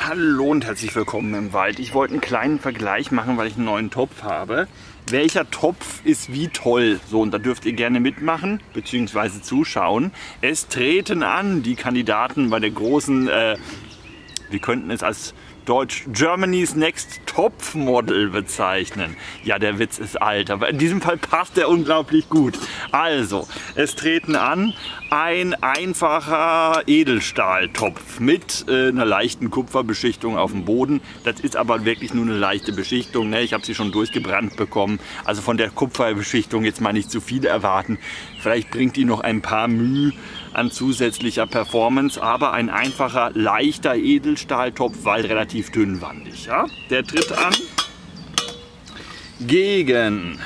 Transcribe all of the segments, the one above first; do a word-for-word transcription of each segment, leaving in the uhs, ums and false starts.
Hallo und herzlich willkommen im Wald. Ich wollte einen kleinen Vergleich machen, weil ich einen neuen Topf habe. Welcher Topf ist wie toll? So, und da dürft ihr gerne mitmachen bzw. zuschauen. Es treten an die Kandidaten bei der großen, äh, wir könnten es als Deutsch Germany's Next Top Model bezeichnen. Ja, der Witz ist alt, aber in diesem Fall passt er unglaublich gut. Also, es treten an ein einfacher Edelstahltopf mit äh, einer leichten Kupferbeschichtung auf dem Boden. Das ist aber wirklich nur eine leichte Beschichtung. Ne? Ich habe sie schon durchgebrannt bekommen. Also von der Kupferbeschichtung jetzt mal nicht zu viel erwarten. Vielleicht bringt die noch ein paar Mühe an zusätzlicher Performance, aber ein einfacher, leichter Edelstahltopf, weil relativ dünnwandig. Ja? Der tritt an gegen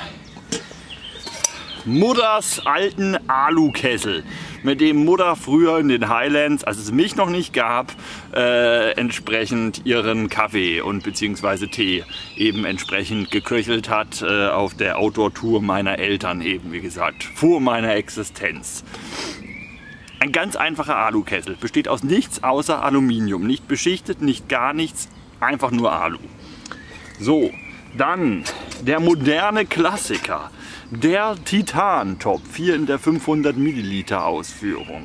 Mutters alten Alukessel, mit dem Mutter früher in den Highlands, als es mich noch nicht gab, äh, entsprechend ihren Kaffee und beziehungsweise Tee eben entsprechend geköchelt hat äh, auf der Outdoor-Tour meiner Eltern eben, wie gesagt, vor meiner Existenz. Ein ganz einfacher Alukessel, besteht aus nichts außer Aluminium, nicht beschichtet, nicht gar nichts, einfach nur Alu. So, dann der moderne Klassiker, der Titantopf, hier in der fünfhundert Milliliter Ausführung.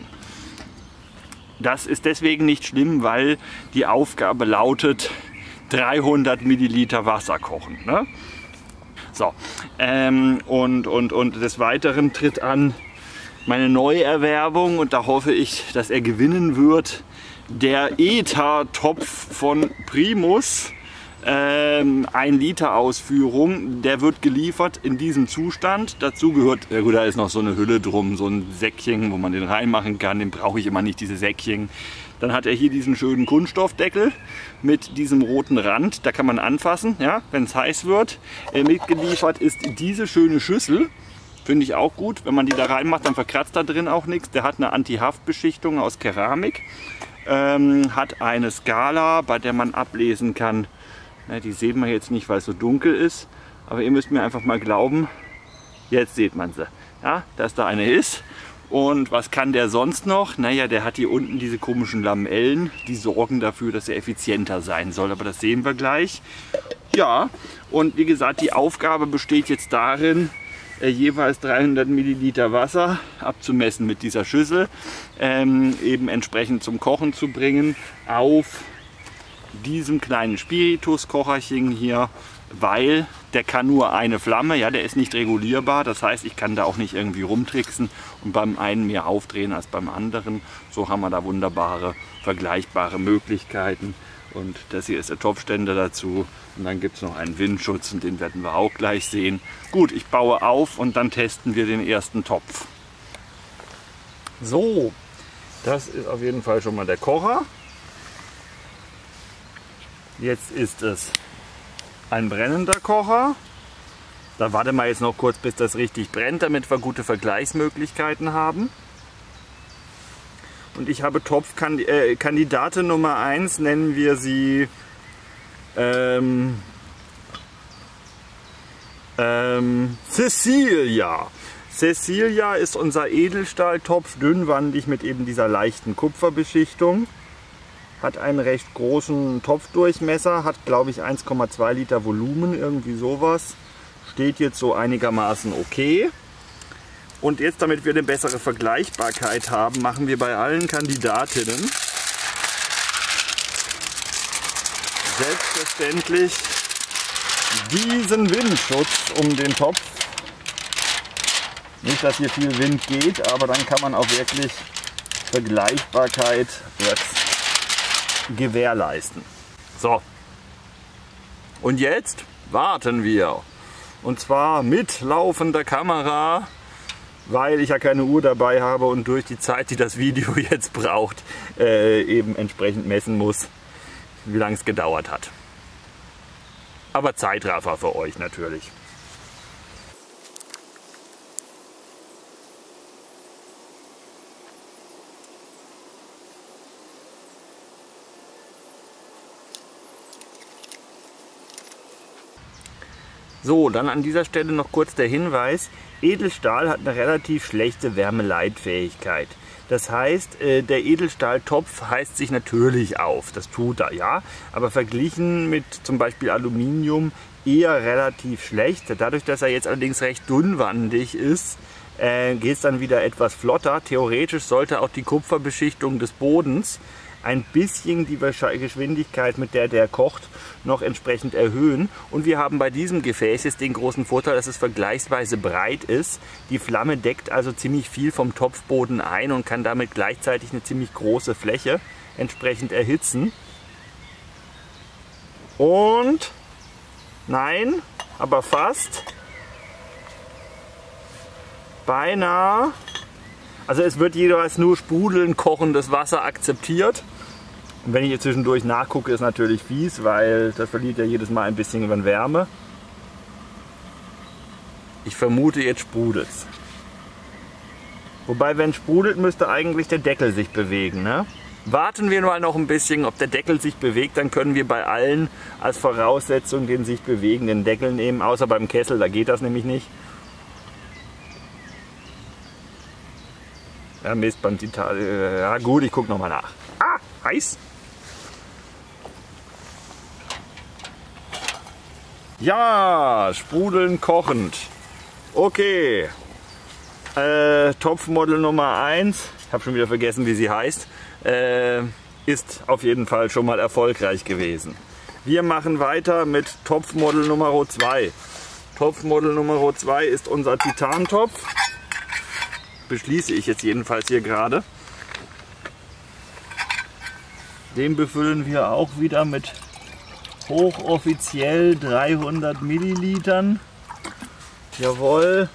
Das ist deswegen nicht schlimm, weil die Aufgabe lautet dreihundert Milliliter Wasser kochen. Ne? So, ähm, und, und, und des Weiteren tritt an meine Neuerwerbung, und da hoffe ich, dass er gewinnen wird, der Eta-Topf von Primus. Ähm, ein Liter Ausführung, der wird geliefert in diesem Zustand. Dazu gehört, ja gut, da ist noch so eine Hülle drum, so ein Säckchen, wo man den reinmachen kann. Den brauche ich immer nicht, diese Säckchen. Dann hat er hier diesen schönen Kunststoffdeckel mit diesem roten Rand. Da kann man anfassen, ja, wenn es heiß wird. Äh, mitgeliefert ist diese schöne Schüssel. Finde ich auch gut. Wenn man die da reinmacht, dann verkratzt da drin auch nichts. Der hat eine Anti-Haft-Beschichtung aus Keramik. Ähm, hat eine Skala, bei der man ablesen kann. Na, die sehen wir jetzt nicht, weil es so dunkel ist. Aber ihr müsst mir einfach mal glauben, jetzt seht man sie. Ja, dass da eine ist. Und was kann der sonst noch? Naja, der hat hier unten diese komischen Lamellen. Die sorgen dafür, dass er effizienter sein soll. Aber das sehen wir gleich. Ja, und wie gesagt, die Aufgabe besteht jetzt darin, Äh, jeweils dreihundert Milliliter Wasser abzumessen mit dieser Schüssel, ähm, eben entsprechend zum Kochen zu bringen auf diesem kleinen Spirituskocherchen hier, weil der kann nur eine Flamme, ja, der ist nicht regulierbar, das heißt, ich kann da auch nicht irgendwie rumtricksen und beim einen mehr aufdrehen als beim anderen. So haben wir da wunderbare, vergleichbare Möglichkeiten. Und das hier ist der Topfständer dazu. Und dann gibt es noch einen Windschutz und den werden wir auch gleich sehen. Gut, ich baue auf und dann testen wir den ersten Topf. So, das ist auf jeden Fall schon mal der Kocher. Jetzt ist es ein brennender Kocher. Da warten wir jetzt noch kurz, bis das richtig brennt, damit wir gute Vergleichsmöglichkeiten haben. Und ich habe Topfkandidatin äh, Nummer eins, nennen wir sie ähm, ähm, Cecilia. Cecilia ist unser Edelstahltopf, dünnwandig mit eben dieser leichten Kupferbeschichtung. Hat einen recht großen Topfdurchmesser, hat glaube ich eins Komma zwei Liter Volumen, irgendwie sowas. Steht jetzt so einigermaßen okay. Und jetzt, damit wir eine bessere Vergleichbarkeit haben, machen wir bei allen Kandidatinnen selbstverständlich diesen Windschutz um den Topf. Nicht, dass hier viel Wind geht, aber dann kann man auch wirklich Vergleichbarkeit gewährleisten. So, und jetzt warten wir. Und zwar mit laufender Kamera, weil ich ja keine Uhr dabei habe und durch die Zeit, die das Video jetzt braucht, äh, eben entsprechend messen muss, wie lange es gedauert hat. Aber Zeitraffer für euch natürlich. So, dann an dieser Stelle noch kurz der Hinweis, Edelstahl hat eine relativ schlechte Wärmeleitfähigkeit. Das heißt, der Edelstahltopf heizt sich natürlich auf, das tut er, ja, aber verglichen mit zum Beispiel Aluminium eher relativ schlecht. Dadurch, dass er jetzt allerdings recht dünnwandig ist, äh, geht es dann wieder etwas flotter. Theoretisch sollte auch die Kupferbeschichtung des Bodens ein bisschen die Geschwindigkeit, mit der der kocht, noch entsprechend erhöhen. Und wir haben bei diesem Gefäß jetzt den großen Vorteil, dass es vergleichsweise breit ist. Die Flamme deckt also ziemlich viel vom Topfboden ein und kann damit gleichzeitig eine ziemlich große Fläche entsprechend erhitzen. Und nein, aber fast. Beinahe. Also es wird jeweils nur sprudelnd kochendes Wasser akzeptiert. Und wenn ich hier zwischendurch nachgucke, ist natürlich fies, weil das verliert ja jedes Mal ein bisschen an Wärme. Ich vermute, jetzt sprudelt es. Wobei, wenn es sprudelt, müsste eigentlich der Deckel sich bewegen, ne? Warten wir mal noch ein bisschen, ob der Deckel sich bewegt, dann können wir bei allen als Voraussetzung den sich bewegenden Deckel nehmen, außer beim Kessel, da geht das nämlich nicht. Ja, Mist, beim Titan. Ja gut, ich gucke nochmal nach. Ah, heiß. Ja, sprudelnd kochend. Okay. Äh, Topfmodel Nummer eins, ich habe schon wieder vergessen, wie sie heißt, äh, ist auf jeden Fall schon mal erfolgreich gewesen. Wir machen weiter mit Topfmodel Nummer zwei. Topfmodel Nummer zwei ist unser Titantopf. Beschließe ich jetzt jedenfalls hier gerade. Den befüllen wir auch wieder mit hochoffiziell dreihundert Millilitern. Jawohl.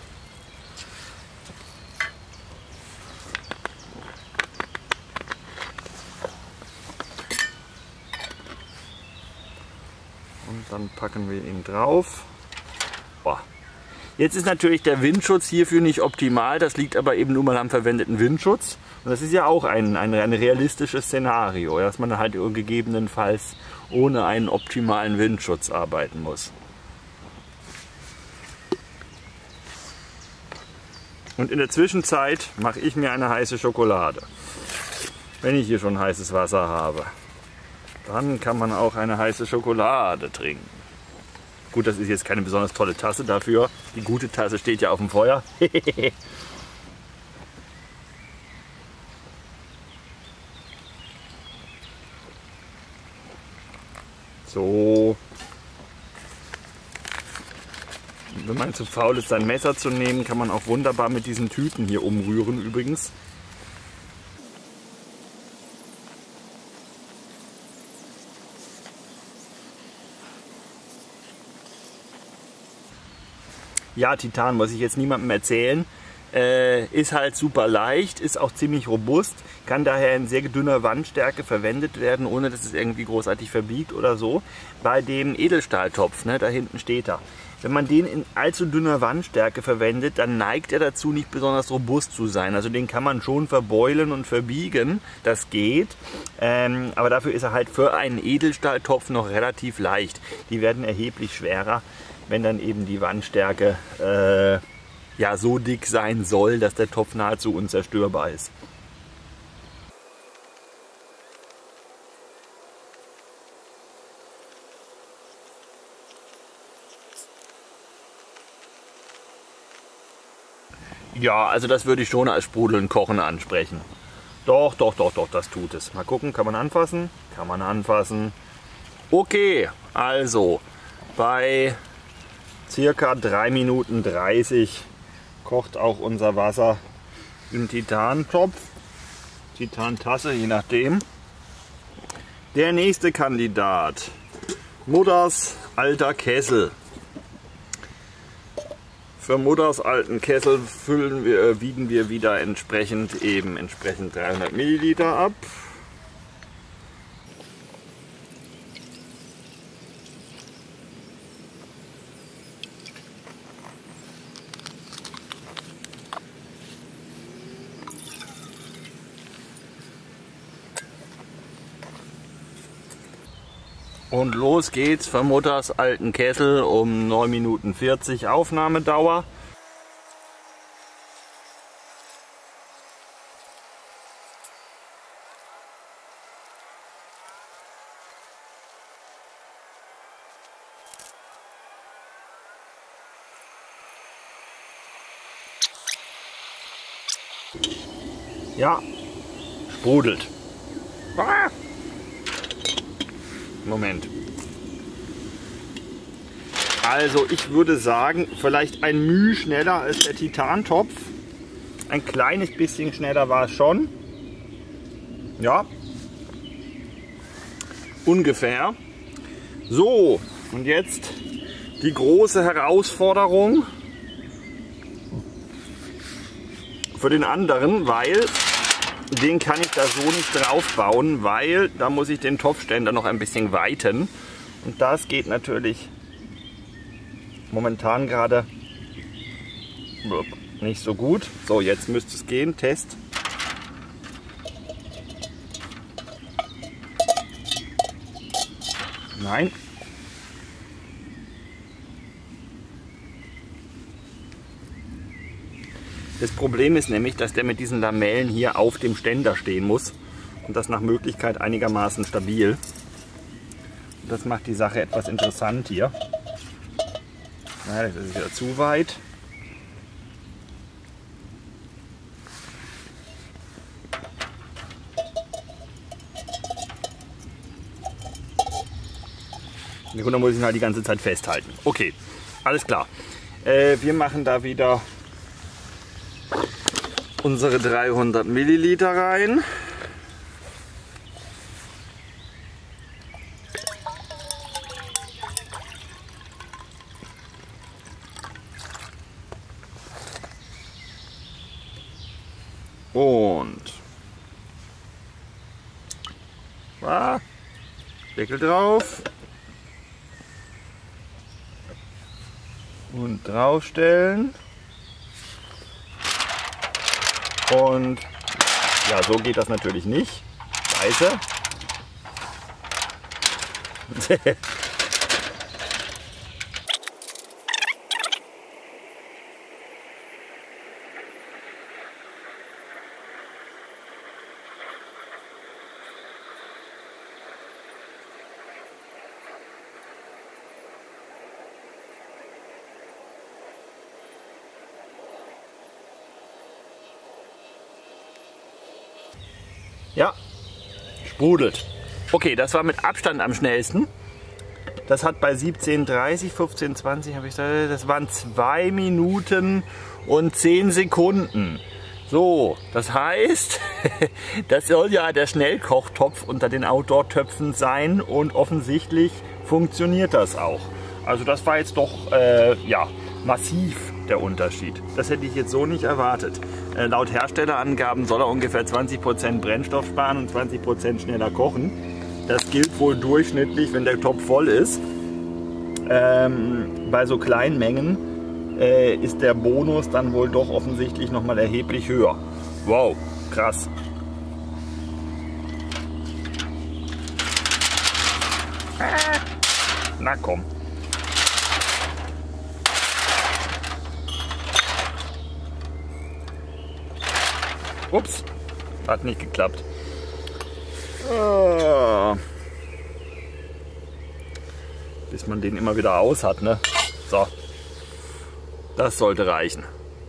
Und dann packen wir ihn drauf. Boah. Jetzt ist natürlich der Windschutz hierfür nicht optimal, das liegt aber eben nur mal am verwendeten Windschutz. Und das ist ja auch ein, ein, ein realistisches Szenario, dass man halt gegebenenfalls ohne einen optimalen Windschutz arbeiten muss. Und in der Zwischenzeit mache ich mir eine heiße Schokolade. Wenn ich hier schon heißes Wasser habe, dann kann man auch eine heiße Schokolade trinken. Gut, das ist jetzt keine besonders tolle Tasse dafür. Die gute Tasse steht ja auf dem Feuer. So. Wenn man zu faul ist, sein Messer zu nehmen, kann man auch wunderbar mit diesen Tüten hier umrühren übrigens. Ja, Titan muss ich jetzt niemandem erzählen. Äh, ist halt super leicht, ist auch ziemlich robust, kann daher in sehr dünner Wandstärke verwendet werden, ohne dass es irgendwie großartig verbiegt oder so. Bei dem Edelstahltopf, ne, da hinten steht er. Wenn man den in allzu dünner Wandstärke verwendet, dann neigt er dazu, nicht besonders robust zu sein. Also den kann man schon verbeulen und verbiegen, das geht. Ähm, aber dafür ist er halt für einen Edelstahltopf noch relativ leicht. Die werden erheblich schwerer, wenn dann eben die Wandstärke äh, ja, so dick sein soll, dass der Topf nahezu unzerstörbar ist. Ja, also das würde ich schon als sprudelnd kochen ansprechen. Doch, doch, doch, doch, das tut es. Mal gucken, kann man anfassen? Kann man anfassen. Okay, also bei circa drei Minuten dreißig kocht auch unser Wasser im Titantopf, Titantasse, je nachdem. Der nächste Kandidat, Mutters alter Kessel. Für Mutters alten Kessel füllen wir, wiegen wir wieder entsprechend eben entsprechend dreihundert Milliliter ab. Und los geht's für Mutters alten Kessel um neun Minuten vierzig Aufnahmedauer. Ja, sprudelt. Ah! Moment. Also ich würde sagen, vielleicht ein Müh schneller als der Titantopf. Ein kleines bisschen schneller war es schon. Ja. Ungefähr. So, und jetzt die große Herausforderung für den anderen, weil den kann ich da so nicht drauf bauen, weil da muss ich den Topfständer noch ein bisschen weiten. Und das geht natürlich momentan gerade nicht so gut. So, jetzt müsste es gehen. Test. Nein. Das Problem ist nämlich, dass der mit diesen Lamellen hier auf dem Ständer stehen muss und das nach Möglichkeit einigermaßen stabil. Das macht die Sache etwas interessant hier. Ja, das ist wieder zu weit. Und da muss ich ihn halt die ganze Zeit festhalten. Okay, alles klar. Äh, wir machen da wieder unsere dreihundert Milliliter rein. Und ah, Deckel drauf und draufstellen. Und ja, so geht das natürlich nicht. Scheiße. Ja, sprudelt. Okay, das war mit Abstand am schnellsten. Das hat bei siebzehn dreißig, fünfzehn zwanzig, habe ich da, das waren zwei Minuten und zehn Sekunden. So, das heißt, das soll ja der Schnellkochtopf unter den Outdoor-Töpfen sein und offensichtlich funktioniert das auch. Also das war jetzt doch äh, ja, massiv der Unterschied. Das hätte ich jetzt so nicht erwartet. Äh, laut Herstellerangaben soll er ungefähr zwanzig Prozent Brennstoff sparen und zwanzig Prozent schneller kochen. Das gilt wohl durchschnittlich, wenn der Topf voll ist. Ähm, bei so kleinen Mengen äh, ist der Bonus dann wohl doch offensichtlich nochmal erheblich höher. Wow, krass. Na komm. Ups, hat nicht geklappt. Oh. Bis man den immer wieder aus hat, ne? So, das sollte reichen.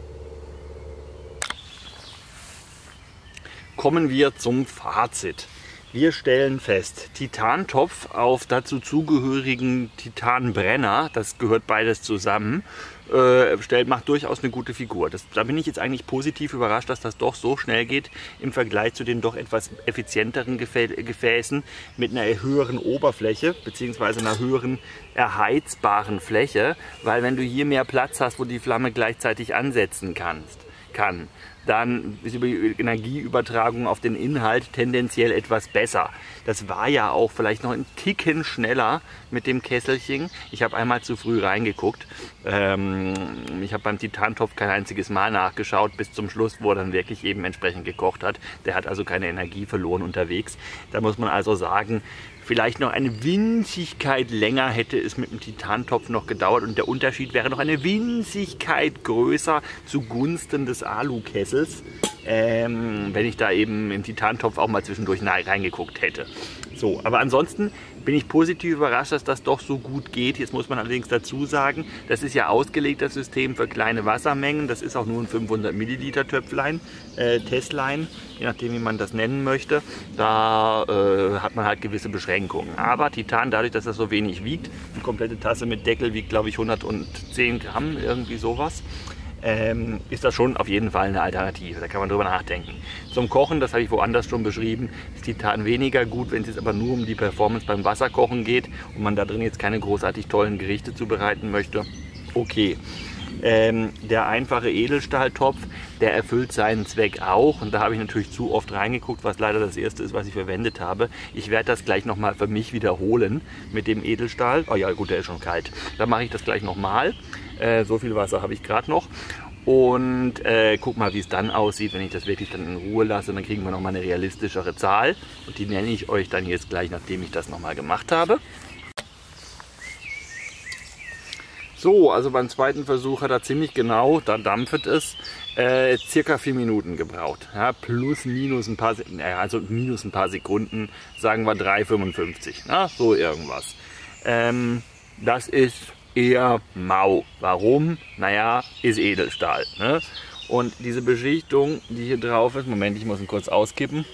Kommen wir zum Fazit. Wir stellen fest, Titantopf auf dazu zugehörigen Titanbrenner, das gehört beides zusammen, äh, stellt, macht durchaus eine gute Figur. Das, da bin ich jetzt eigentlich positiv überrascht, dass das doch so schnell geht im Vergleich zu den doch etwas effizienteren Gefä Gefäßen mit einer höheren Oberfläche bzw. einer höheren erheizbaren Fläche, weil wenn du hier mehr Platz hast, wo die Flamme gleichzeitig ansetzen kannst, kann, dann ist die Energieübertragung auf den Inhalt tendenziell etwas besser. Das war ja auch vielleicht noch ein Ticken schneller mit dem Kesselchen. Ich habe einmal zu früh reingeguckt. Ähm, ich habe beim Titantopf kein einziges Mal nachgeschaut, bis zum Schluss, wo er dann wirklich eben entsprechend gekocht hat. Der hat also keine Energie verloren unterwegs. Da muss man also sagen, vielleicht noch eine Winzigkeit länger hätte es mit dem Titantopf noch gedauert und der Unterschied wäre noch eine Winzigkeit größer zugunsten des Alukessels, ähm, wenn ich da eben im Titantopf auch mal zwischendurch reingeguckt hätte. So, aber ansonsten bin ich positiv überrascht, dass das doch so gut geht. Jetzt muss man allerdings dazu sagen, das ist ja ausgelegt, das System, für kleine Wassermengen. Das ist auch nur ein fünfhundert Milliliter Töpflein, äh, Testlein, je nachdem wie man das nennen möchte. Da äh, hat man halt gewisse Beschränkungen. Aber Titan, dadurch, dass das so wenig wiegt, eine komplette Tasse mit Deckel wiegt, glaube ich, hundertzehn Gramm, irgendwie sowas. Ähm, ist das schon auf jeden Fall eine Alternative. Da kann man drüber nachdenken. Zum Kochen, das habe ich woanders schon beschrieben, ist Titan weniger gut, wenn es jetzt aber nur um die Performance beim Wasserkochen geht und man da drin jetzt keine großartig tollen Gerichte zubereiten möchte. Okay. Ähm, der einfache Edelstahltopf, der erfüllt seinen Zweck auch und da habe ich natürlich zu oft reingeguckt, was leider das erste ist, was ich verwendet habe. Ich werde das gleich nochmal für mich wiederholen mit dem Edelstahl. Oh ja gut, der ist schon kalt. Dann mache ich das gleich nochmal. Äh, so viel Wasser habe ich gerade noch. Und äh, guck mal, wie es dann aussieht, wenn ich das wirklich dann in Ruhe lasse. Dann kriegen wir nochmal eine realistischere Zahl. Und die nenne ich euch dann jetzt gleich, nachdem ich das nochmal gemacht habe. So, also beim zweiten Versuch hat er ziemlich genau, da dampft es, äh, circa vier Minuten gebraucht. Ja, plus, minus ein paar, äh, also minus ein paar Sekunden, sagen wir drei fünfundfünfzig. Na, so irgendwas. Ähm, das ist eher mau. Warum? Naja, ist Edelstahl. Ne? Und diese Beschichtung, die hier drauf ist, Moment, ich muss ihn kurz auskippen.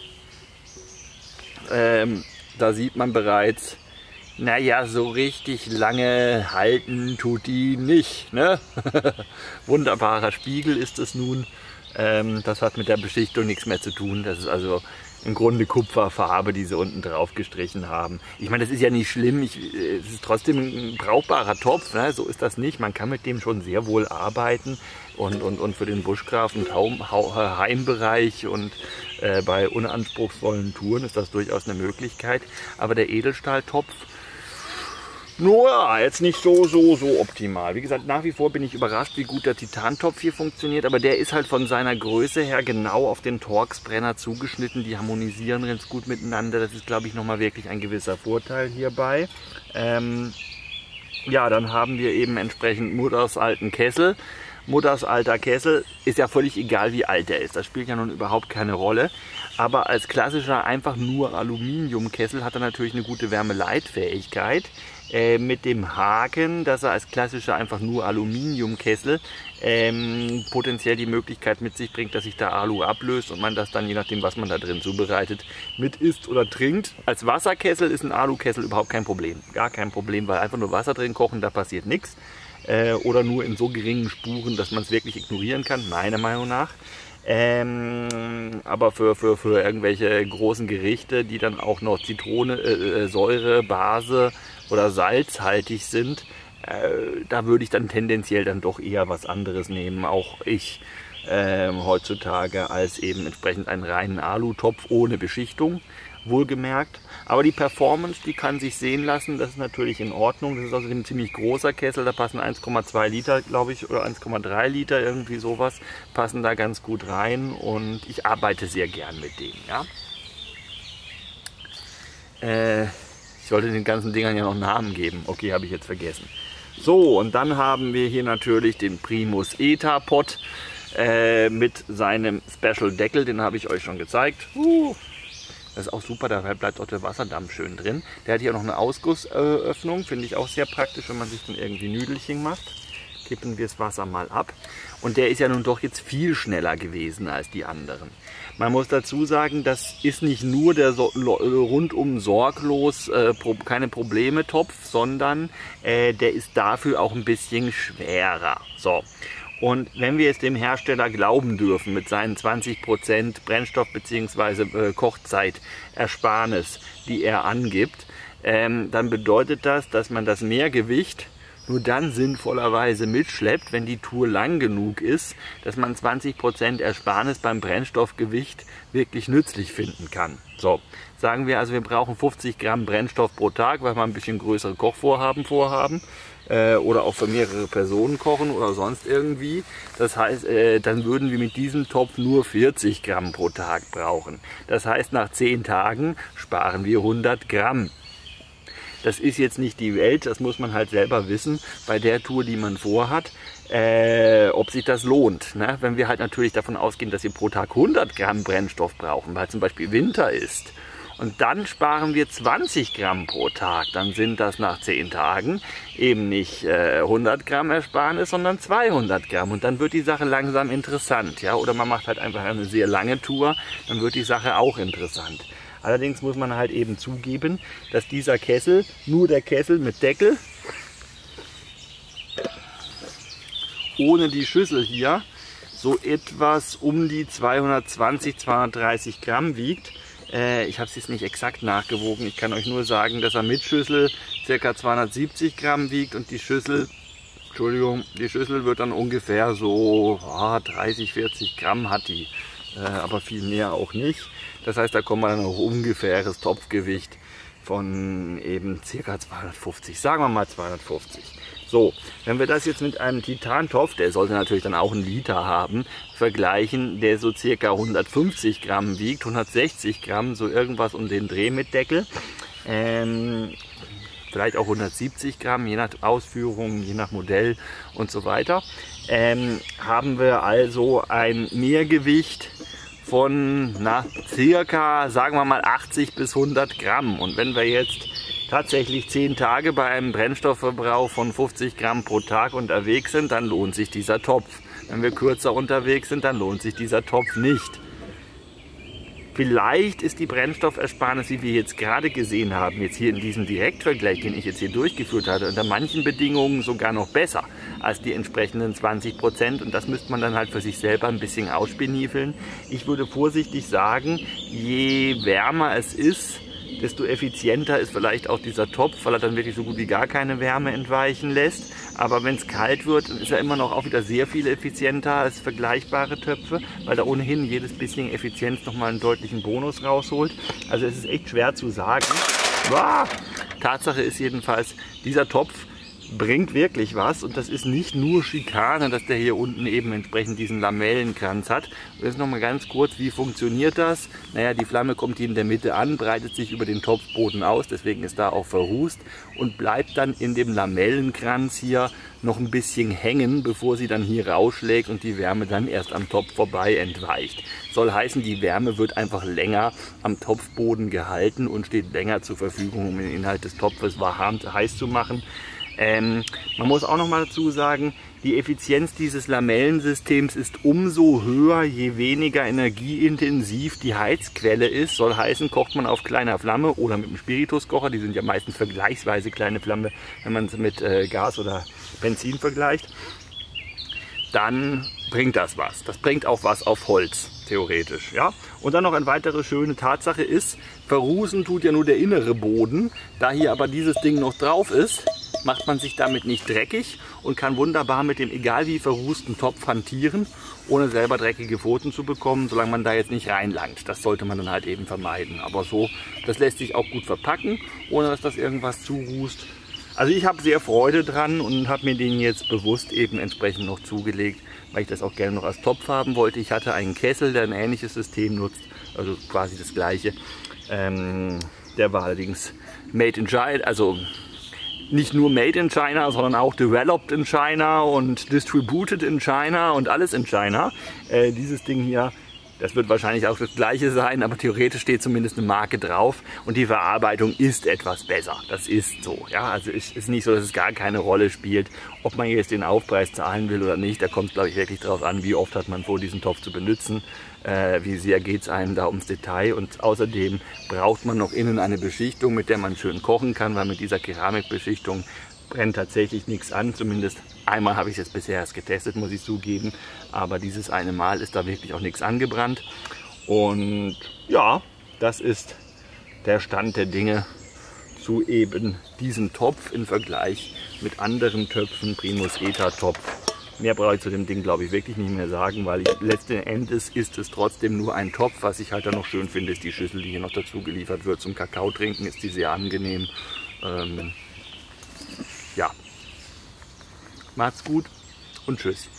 Ähm, da sieht man bereits, naja, so richtig lange halten tut die nicht. Ne? Wunderbarer Spiegel ist es nun. Ähm, das hat mit der Beschichtung nichts mehr zu tun. Das ist also im Grunde Kupferfarbe, die sie unten drauf gestrichen haben. Ich meine, das ist ja nicht schlimm. Ich, es ist trotzdem ein brauchbarer Topf. Ne? So ist das nicht. Man kann mit dem schon sehr wohl arbeiten. Und, und, und für den Bushcraft- und Heimbereich und äh, bei unanspruchsvollen Touren ist das durchaus eine Möglichkeit. Aber der Edelstahltopf, nur ja, jetzt nicht so, so, so optimal. Wie gesagt, nach wie vor bin ich überrascht, wie gut der Titantopf hier funktioniert. Aber der ist halt von seiner Größe her genau auf den Torx-Brenner zugeschnitten. Die harmonisieren ganz gut miteinander. Das ist, glaube ich, nochmal wirklich ein gewisser Vorteil hierbei. Ähm, ja, dann haben wir eben entsprechend Mutters alten Kessel. Mutters alter Kessel ist ja völlig egal, wie alt er ist. Das spielt ja nun überhaupt keine Rolle. Aber als klassischer einfach nur Aluminiumkessel hat er natürlich eine gute Wärmeleitfähigkeit. Äh, mit dem Haken, dass er als klassischer einfach nur Aluminiumkessel ähm, potenziell die Möglichkeit mit sich bringt, dass sich da Alu ablöst und man das dann, je nachdem was man da drin zubereitet, mit isst oder trinkt. Als Wasserkessel ist ein Alukessel überhaupt kein Problem. Gar kein Problem, weil einfach nur Wasser drin kochen, da passiert nichts. Äh, oder nur in so geringen Spuren, dass man es wirklich ignorieren kann, meiner Meinung nach. Ähm, aber für, für, für irgendwelche großen Gerichte, die dann auch noch Zitrone, äh, Säure, Base oder salzhaltig sind, äh, da würde ich dann tendenziell dann doch eher was anderes nehmen, auch ich äh, heutzutage, als eben entsprechend einen reinen Alutopf ohne Beschichtung, wohlgemerkt. Aber die Performance, die kann sich sehen lassen, das ist natürlich in Ordnung. Das ist außerdem ein ziemlich großer Kessel, da passen eins Komma zwei Liter, glaube ich, oder eins Komma drei Liter, irgendwie sowas, passen da ganz gut rein und ich arbeite sehr gern mit denen. Ja? Äh, ich sollte den ganzen Dingern ja noch Namen geben. Okay, habe ich jetzt vergessen. So, und dann haben wir hier natürlich den Primus Etapot äh, mit seinem Special Deckel, den habe ich euch schon gezeigt. Uh. Das ist auch super, da bleibt auch der Wasserdampf schön drin. Der hat hier noch eine Ausgussöffnung, finde ich auch sehr praktisch, wenn man sich dann irgendwie Nüdelchen macht. Kippen wir das Wasser mal ab. Und der ist ja nun doch jetzt viel schneller gewesen als die anderen. Man muss dazu sagen, das ist nicht nur der so, rundum sorglos, äh, pro, keine Probleme Topf, sondern äh, der ist dafür auch ein bisschen schwerer. So. Und wenn wir jetzt dem Hersteller glauben dürfen, mit seinen zwanzig Prozent Brennstoff- bzw. äh, Kochzeitersparnis, die er angibt, ähm, dann bedeutet das, dass man das Mehrgewicht nur dann sinnvollerweise mitschleppt, wenn die Tour lang genug ist, dass man zwanzig Prozent Ersparnis beim Brennstoffgewicht wirklich nützlich finden kann. So, sagen wir also, wir brauchen fünfzig Gramm Brennstoff pro Tag, weil wir ein bisschen größere Kochvorhaben vorhaben. Oder auch für mehrere Personen kochen oder sonst irgendwie. Das heißt, äh, dann würden wir mit diesem Topf nur vierzig Gramm pro Tag brauchen. Das heißt, nach zehn Tagen sparen wir hundert Gramm. Das ist jetzt nicht die Welt, das muss man halt selber wissen, bei der Tour, die man vorhat, äh, ob sich das lohnt. Ne? Wenn wir halt natürlich davon ausgehen, dass wir pro Tag hundert Gramm Brennstoff brauchen, weil zum Beispiel Winter ist, Und dann sparen wir zwanzig Gramm pro Tag. Dann sind das nach zehn Tagen eben nicht äh, hundert Gramm Ersparnis, sondern zweihundert Gramm. Und dann wird die Sache langsam interessant. Ja? Oder man macht halt einfach eine sehr lange Tour, dann wird die Sache auch interessant. Allerdings muss man halt eben zugeben, dass dieser Kessel, nur der Kessel mit Deckel, ohne die Schüssel hier, so etwas um die zweihundertzwanzig, zweihundertdreißig Gramm wiegt. Äh, ich habe es jetzt nicht exakt nachgewogen. Ich kann euch nur sagen, dass er mit Schüssel ca. zweihundertsiebzig Gramm wiegt und die Schüssel, Entschuldigung, die Schüssel wird dann ungefähr so oh, dreißig, vierzig Gramm hat die, äh, aber viel mehr auch nicht. Das heißt, da kommt man dann auf ungefähres Topfgewicht von eben ca. zweihundertfünfzig, sagen wir mal zweihundertfünfzig. So, wenn wir das jetzt mit einem Titantopf, der sollte natürlich dann auch einen Liter haben, vergleichen, der so ca. hundertfünfzig Gramm wiegt, hundertsechzig Gramm, so irgendwas um den Dreh mit Deckel, ähm, vielleicht auch hundertsiebzig Gramm, je nach Ausführung, je nach Modell und so weiter, ähm, haben wir also ein Mehrgewicht von na, circa, sagen wir mal, achtzig bis hundert Gramm. Und wenn wir jetzt tatsächlich zehn Tage bei einem Brennstoffverbrauch von fünfzig Gramm pro Tag unterwegs sind, dann lohnt sich dieser Topf. Wenn wir kürzer unterwegs sind, dann lohnt sich dieser Topf nicht. Vielleicht ist die Brennstoffersparnis, wie wir jetzt gerade gesehen haben, jetzt hier in diesem Direktvergleich, den ich jetzt hier durchgeführt hatte, unter manchen Bedingungen sogar noch besser als die entsprechenden zwanzig Prozent. Und das müsste man dann halt für sich selber ein bisschen ausspiniefeln. Ich würde vorsichtig sagen, je wärmer es ist, desto effizienter ist vielleicht auch dieser Topf, weil er dann wirklich so gut wie gar keine Wärme entweichen lässt. Aber wenn es kalt wird, dann ist er immer noch auch wieder sehr viel effizienter als vergleichbare Töpfe, weil da ohnehin jedes bisschen Effizienz nochmal einen deutlichen Bonus rausholt. Also es ist echt schwer zu sagen. Wow. Tatsache ist jedenfalls, dieser Topf bringt wirklich was und das ist nicht nur Schikane, dass der hier unten eben entsprechend diesen Lamellenkranz hat. Und jetzt nochmal ganz kurz, wie funktioniert das? Naja, die Flamme kommt hier in der Mitte an, breitet sich über den Topfboden aus, deswegen ist da auch verrußt und bleibt dann in dem Lamellenkranz hier noch ein bisschen hängen, bevor sie dann hier rausschlägt und die Wärme dann erst am Topf vorbei entweicht. Soll heißen, die Wärme wird einfach länger am Topfboden gehalten und steht länger zur Verfügung, um den Inhalt des Topfes warm heiß zu machen. Ähm, man muss auch noch mal dazu sagen, die Effizienz dieses Lamellensystems ist umso höher, je weniger energieintensiv die Heizquelle ist. Soll heißen, kocht man auf kleiner Flamme oder mit einem Spirituskocher, die sind ja meistens vergleichsweise kleine Flamme, wenn man es mit äh, Gas oder Benzin vergleicht, dann bringt das was. Das bringt auch was auf Holz, theoretisch. Ja? Und dann noch eine weitere schöne Tatsache ist, verrußen tut ja nur der innere Boden. Da hier aber dieses Ding noch drauf ist, macht man sich damit nicht dreckig und kann wunderbar mit dem egal wie verrußten Topf hantieren, ohne selber dreckige Pfoten zu bekommen, solange man da jetzt nicht reinlangt. Das sollte man dann halt eben vermeiden. Aber so, das lässt sich auch gut verpacken, ohne dass das irgendwas zurußt. Also ich habe sehr Freude dran und habe mir den jetzt bewusst eben entsprechend noch zugelegt, weil ich das auch gerne noch als Topf haben wollte. Ich hatte einen Kessel, der ein ähnliches System nutzt, also quasi das gleiche. Ähm, der war allerdings made in China, also nicht nur made in China, sondern auch developed in China und distributed in China und alles in China. Äh, dieses Ding hier, das wird wahrscheinlich auch das gleiche sein, aber theoretisch steht zumindest eine Marke drauf und die Verarbeitung ist etwas besser. Das ist so. Ja, also es ist nicht so, dass es gar keine Rolle spielt, ob man jetzt den Aufpreis zahlen will oder nicht. Da kommt es, glaube ich, wirklich darauf an, wie oft hat man vor, diesen Topf zu benutzen. Äh, wie sehr geht es einem da ums Detail, und außerdem braucht man noch innen eine Beschichtung, mit der man schön kochen kann, weil mit dieser Keramikbeschichtung brennt tatsächlich nichts an. Zumindest einmal habe ich es jetzt bisher erst getestet, muss ich zugeben, aber dieses eine Mal ist da wirklich auch nichts angebrannt. Und ja, das ist der Stand der Dinge zu eben diesem Topf im Vergleich mit anderen Töpfen, Primus Eta Topf. Mehr brauche ich zu dem Ding, glaube ich, wirklich nicht mehr sagen, weil ich, letzten Endes ist es trotzdem nur ein Topf. Was ich halt dann noch schön finde, ist die Schüssel, die hier noch dazu geliefert wird. Zum Kakao trinken ist die sehr angenehm. Ähm, ja, macht's gut und tschüss.